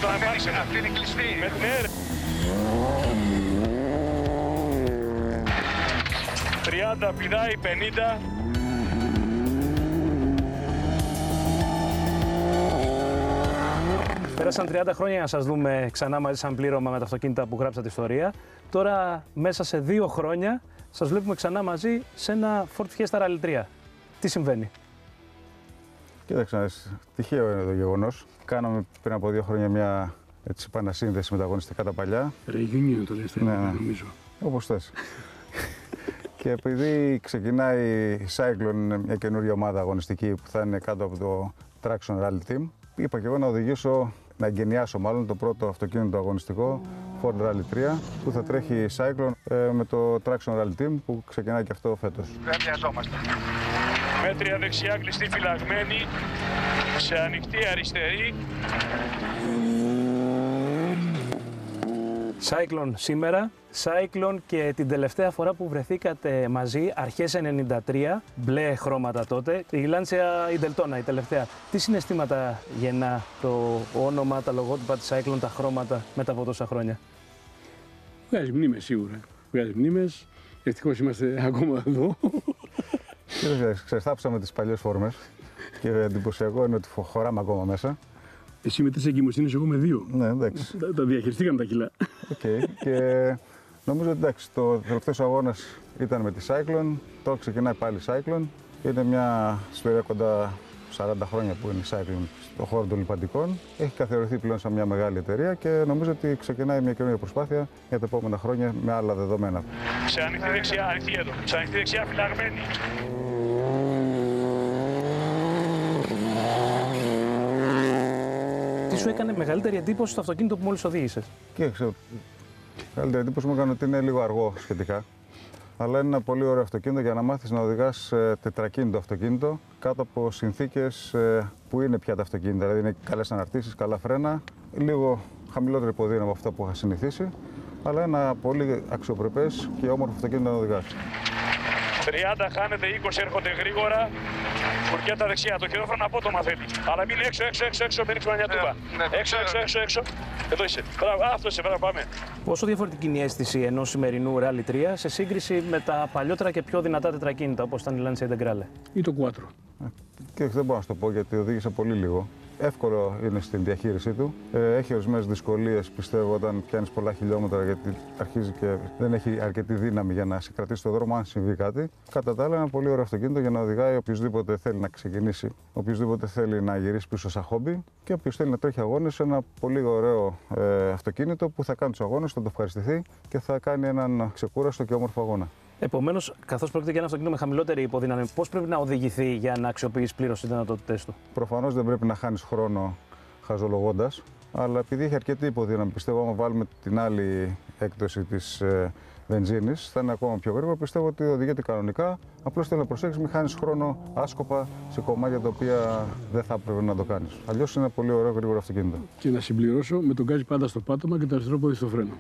το αμάξι. Αυτή είναι κλειστή. Ναι, ρε. 30 πηδάει 50. Πέρασαν 30 χρόνια να σας δούμε ξανά μαζί σαν πλήρωμα με τα αυτοκίνητα που γράψατε ιστορία. Τώρα μέσα σε 2 χρόνια σας βλέπουμε ξανά μαζί σε ένα Ford Fiesta Rally 3. Τι συμβαίνει? Κοίταξε, τυχαίο είναι το γεγονός. Κάναμε πριν από 2 χρόνια μια επανασύνδεση με τα αγωνιστικά τα παλιά. Reunion το λες, Ναι. νομίζω. Όπως θες. Και επειδή ξεκινάει η Cyclone, μια καινούργια ομάδα αγωνιστική που θα είναι κάτω από το Traction Rally Team, είπα και εγώ να οδηγήσω, να εγκαινιάσω μάλλον το πρώτο αυτοκίνητο αγωνιστικό Ford Rally 3 που θα τρέχει η Cyclone με το Traction Rally Team που ξεκινάει και αυτό φέτος. Δεν βιαζόμαστε. Μέτρια δεξιά κλειστή φυλαγμένη. Σε ανοιχτή αριστερή. Cyclone σήμερα, Cyclone και την τελευταία φορά που βρεθήκατε μαζί, αρχές 93, μπλε χρώματα τότε, η Lancia η Daytona, η τελευταία. Τι συναισθήματα γεννά το όνομα, τα λογότυπα της Cyclone, τα χρώματα μετά από τόσα χρόνια? Βγάζει μνήμες σίγουρα. Βγάζει μνήμες. Ευτυχώς είμαστε ακόμα εδώ. Ξεστάψαμε τις παλιές φόρμες και εντυπωσιακό είναι ότι χωράμε ακόμα μέσα. Εσύ με 3 εγκυμοσύνες, εγώ με 2. Ναι, εντάξει. Τα διαχειριστήκαμε τα κιλά. Okay. Και νομίζω ότι εντάξει, το τελευταίος αγώνας ήταν με τη Cyclone, τώρα ξεκινάει πάλι η Cyclone. Είναι μια ιστορία κοντά 40 χρόνια που είναι η Cyclone στον χώρο των λιπαντικών. Έχει καθιερωθεί πλέον σαν μια μεγάλη εταιρεία και νομίζω ότι ξεκινάει μια καινούργια προσπάθεια για τα επόμενα χρόνια με άλλα δεδομένα. Σε ανοιχτή δεξιά, ανοιχτή εδώ. Σε ανοιχτή δεξιά φυλαγμένη. Τι σου έκανε μεγαλύτερη εντύπωση στο αυτοκίνητο που μόλις οδήγησες? Κοίταξε, καλύτερη εντύπωση μου έκανε ότι είναι λίγο αργό σχετικά. Αλλά είναι ένα πολύ ωραίο αυτοκίνητο για να μάθεις να οδηγάς τετρακίνητο αυτοκίνητο κάτω από συνθήκες που είναι πια τα αυτοκίνητα. Δηλαδή είναι καλές αναρτήσεις, καλά φρένα, λίγο χαμηλότερο υποδύναμο από αυτά που είχα συνηθίσει, αλλά ένα πολύ αξιοπρεπές και όμορφο αυτοκίνητο να οδηγάς. 30 χάνεται, 20 έρχονται γρήγορα. Φουρκέτα δεξιά, το χειρόφρονο απότομα θέλει. Αλλά μην έξω, μην ρίξουμε μια τούμπα. Έξω. Εδώ είσαι. Μπράβο, αυτό είσαι, μπράβο, πάμε. Πόσο διαφορετική είναι η αίσθηση ενός σημερινού Rally 3 σε σύγκριση με τα παλιότερα και πιο δυνατά τετρακίνητα όπως ήταν η Lancia Integrale? Ή το Quattro. Και δεν μπορώ να σου το πω γιατί οδήγησα πολύ λίγο. Εύκολο είναι στην διαχείρισή του. Έχει ορισμένες δυσκολίες, πιστεύω, όταν πιάνεις πολλά χιλιόμετρα, γιατί αρχίζει και δεν έχει αρκετή δύναμη για να σε κρατήσει στον δρόμο αν συμβεί κάτι. Κατά τα άλλα, είναι ένα πολύ ωραίο αυτοκίνητο για να οδηγάει οποιοδήποτε θέλει να ξεκινήσει, οποιοδήποτε θέλει να γυρίσει πίσω σαν χόμπι και όποιος θέλει να τρέχει αγώνες. Ένα πολύ ωραίο αυτοκίνητο που θα κάνει τους αγώνες, θα το ευχαριστηθεί και θα κάνει έναν ξεκούραστο και όμορφο αγώνα. Επομένως, καθώς πρόκειται για ένα αυτοκίνητο με χαμηλότερη υποδύναμη, πώς πρέπει να οδηγηθεί για να αξιοποιήσει πλήρως τις δυνατότητές του? Προφανώς δεν πρέπει να χάνεις χρόνο χαζολογώντας, αλλά επειδή έχει αρκετή υποδύναμη, πιστεύω, άμα βάλουμε την άλλη έκδοση της βενζίνης, θα είναι ακόμα πιο γρήγορο. Πιστεύω ότι οδηγείται κανονικά. Απλώς θέλω να προσέξεις, μην χάνεις χρόνο άσκοπα σε κομμάτια τα οποία δεν θα έπρεπε να το κάνεις. Αλλιώς είναι ένα πολύ ωραίο γρήγορο αυτοκίνητο. Και να συμπληρώσω με τον γκάζι πάντα στο πάτωμα και το αριστερό πόδι στο φρένο.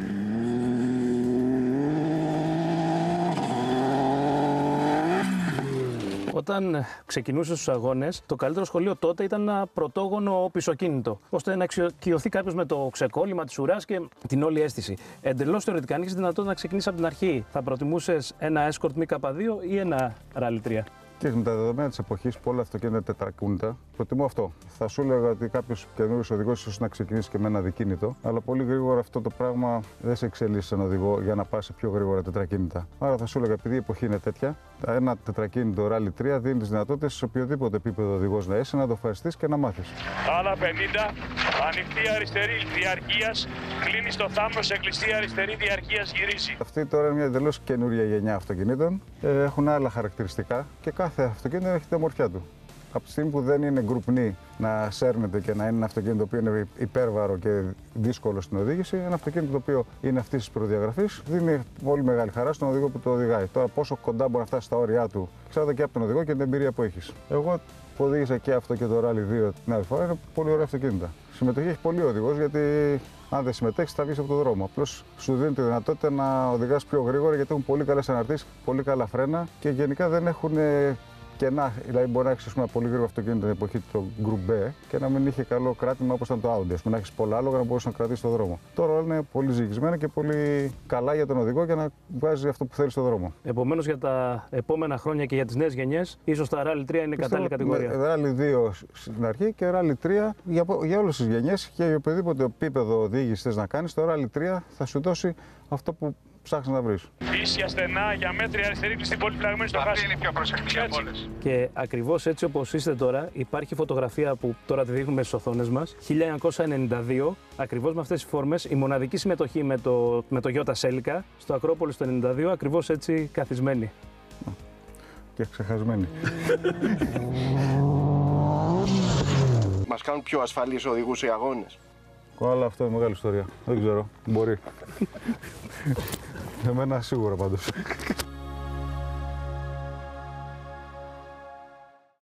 Όταν ξεκινούσε στους αγώνες, το καλύτερο σχολείο τότε ήταν ένα πρωτόγονο πισωκίνητο, ώστε να εξοικειωθεί κάποιος με το ξεκόλλημα της ουράς και την όλη αίσθηση. Εντελώς θεωρητικά, αν είχες δυνατότητα να ξεκινήσεις από την αρχή, θα προτιμούσες ένα Escort MK2 ή ένα Rally 3? Και με τα δεδομένα της εποχής που όλα αυτοκίνητα είναι τετρακίνητα, προτιμώ αυτό. Θα σου έλεγα ότι κάποιος καινούριος οδηγός ίσως να ξεκινήσει και με ένα δικίνητο, αλλά πολύ γρήγορα αυτό το πράγμα δεν σε εξελίσσει σαν οδηγό για να πας σε πιο γρήγορα τετρακίνητα. Άρα θα σου έλεγα, επειδή η εποχή είναι τέτοια, ένα τετρακίνητο Rally 3 δίνει τις δυνατότητες σε οποιοδήποτε επίπεδο οδηγός να είσαι, να το ευχαριστείς και να μάθεις. Άλλα 50, ανοιχτή αριστερή διαρκείας, κλείνει το θάμνο σε κλειστή αριστερή διαρκείας, γυρίζει. Αυτή τώρα είναι μια εντελώς καινούρια γενιά αυτοκινήτων. Έχουν άλλα χαρακτηριστικά και κάθε αυτοκίνητο έχει την ομορφιά του. Από τη στιγμή που δεν είναι γκρουπνή να σέρνεται και να είναι ένα αυτοκίνητο που είναι υπέρβαρο και δύσκολο στην οδήγηση, ένα αυτοκίνητο το οποίο είναι αυτή τη προδιαγραφή δίνει πολύ μεγάλη χαρά στον οδηγό που το οδηγάει. Τώρα, πόσο κοντά μπορεί να φτάσει στα όρια του, ξέρετε και από τον οδηγό και την εμπειρία που έχει. Εγώ που οδήγησα και αυτό και το Rally 2 την άλλη φορά, είναι πολύ ωραία αυτοκίνητα. Συμμετοχή έχει πολύ οδηγός, γιατί αν δεν συμμετέχεις θα βγεις από τον δρόμο. Απλώς σου δίνει τη δυνατότητα να οδηγάς πιο γρήγορα, γιατί έχουν πολύ καλές αναρτήσεις, πολύ καλά φρένα και γενικά δεν έχουν κενά. Δηλαδή, μπορεί να έχει ένα πολύ γρήγορο αυτοκίνητο την εποχή του Group B και να μην είχε καλό κράτημα όπως ήταν το Audi. Να έχει πολλά άλογα να μπορούσε να κρατήσει το δρόμο. Τώρα όλα είναι πολύ ζυγισμένα και πολύ καλά για τον οδηγό για να βγάζει αυτό που θέλει στο δρόμο. Επομένως, για τα επόμενα χρόνια και για τις νέες γενιές, ίσως τα Rally 3 είναι κατάλληλη κατηγορία. Rally 2 στην αρχή και Rally 3 για όλες τις γενιές και για οποιοδήποτε επίπεδο οδήγηση θες να κάνεις, το Rally 3 θα σου δώσει αυτό που ψάχνεις να βρεις. Ίσια στενά για μέτρη αριστερή κλειστή πολύ πλαγμένη στο χάσι. Αυτή είναι η πιο προσεκτική από όλες. Και ακριβώς έτσι όπως είστε τώρα, υπάρχει φωτογραφία που τώρα τη δείχνουμε στις οθόνες μας, 1992, ακριβώς με αυτές τις φόρμες, η μοναδική συμμετοχή με το Toyota Celica στο Ακρόπολης το 92, ακριβώς έτσι καθισμένη. Και ξεχασμένη. Μας κάνουν πιο ασφαλείς οδηγούς οι αγώνες. Αλλά αυτό είναι μεγάλη ιστορία. Δεν ξέρω. Μπορεί. Εμένα σίγουρα πάντως.